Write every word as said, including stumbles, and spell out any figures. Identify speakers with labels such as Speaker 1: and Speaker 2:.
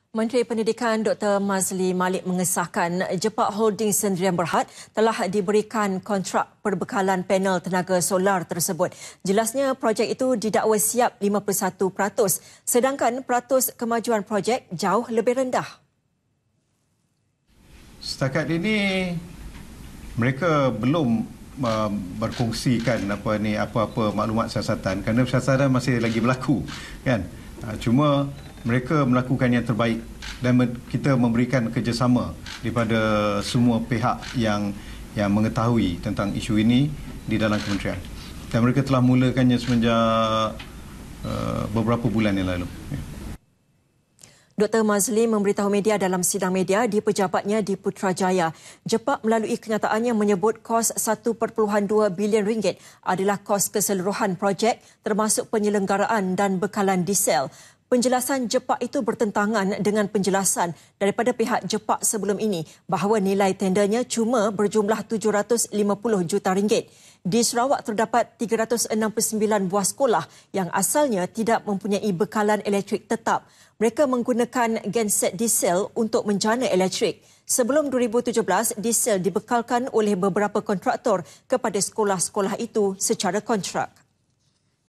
Speaker 1: Menteri Pendidikan Doktor Mazli Malik mengesahkan Jepak Holding Sendirian Berhad telah diberikan kontrak perbekalan panel tenaga solar tersebut. Jelasnya projek itu didakwa siap lima puluh satu peratus sedangkan peratus kemajuan projek jauh lebih rendah.
Speaker 2: Setakat ini mereka belum uh, berkongsikan apa ni apa-apa maklumat siasatan kerana siasatan masih lagi berlaku kan. Uh, cuma mereka melakukan yang terbaik dan kita memberikan kerjasama daripada semua pihak yang yang mengetahui tentang isu ini di dalam kementerian. Dan mereka telah mulakannya semenjak uh, beberapa bulan yang lalu. Ya.
Speaker 1: Doktor Mazli memberitahu media dalam sidang media di pejabatnya di Putrajaya. Jepak melalui kenyataannya menyebut kos satu perpuluhan dua bilion ringgit adalah kos keseluruhan projek termasuk penyelenggaraan dan bekalan diesel. Penjelasan Jepak itu bertentangan dengan penjelasan daripada pihak Jepak sebelum ini bahawa nilai tendernya cuma berjumlah tujuh ratus lima puluh juta ringgit. Di Sarawak terdapat tiga ratus enam puluh sembilan buah sekolah yang asalnya tidak mempunyai bekalan elektrik tetap. Mereka menggunakan genset diesel untuk menjana elektrik. Sebelum dua ribu tujuh belas, diesel dibekalkan oleh beberapa kontraktor kepada sekolah-sekolah itu secara kontrak.